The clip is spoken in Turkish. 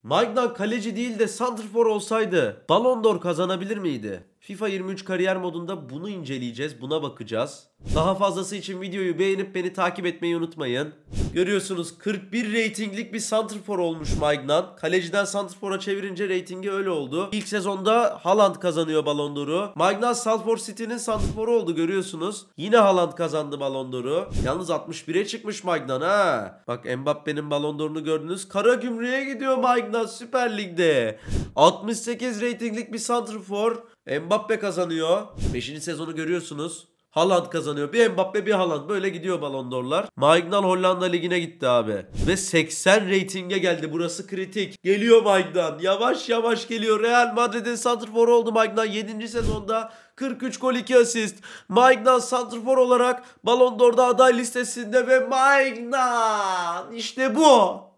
Maignan kaleci değil de santrfor olsaydı Ballon d'Or kazanabilir miydi? FIFA 23 kariyer modunda bunu inceleyeceğiz, buna bakacağız. Daha fazlası için videoyu beğenip beni takip etmeyi unutmayın. Görüyorsunuz 41 reytinglik bir santrfor olmuş Maignan. Kaleciden santrfora çevirince reytingi öyle oldu. İlk sezonda Haaland kazanıyor Ballon d'Or'u. Maignan Salford City'nin santrforu oldu, görüyorsunuz. Yine Haaland kazandı Ballon d'Or'u. Yalnız 61'e çıkmış Maignan ha. Bak Mbappe'nin Ballon d'Or'unu gördünüz. Karagümrük'e gidiyor Maignan Süper Lig'de. 68 reytinglik bir santrfor. Mbappe kazanıyor. 5. sezonu görüyorsunuz. Haaland kazanıyor. Bir Mbappe bir Haaland. Böyle gidiyor Ballon d'Or'lar. Maignan Hollanda Ligi'ne gitti abi. Ve 80 reytinge geldi. Burası kritik. Geliyor Maignan. Yavaş yavaş geliyor. Real Madrid'in santrforu oldu Maignan. 7. sezonda 43 gol 2 asist. Maignan santrfor olarak Ballon d'Or'da aday listesinde ve Maignan işte bu.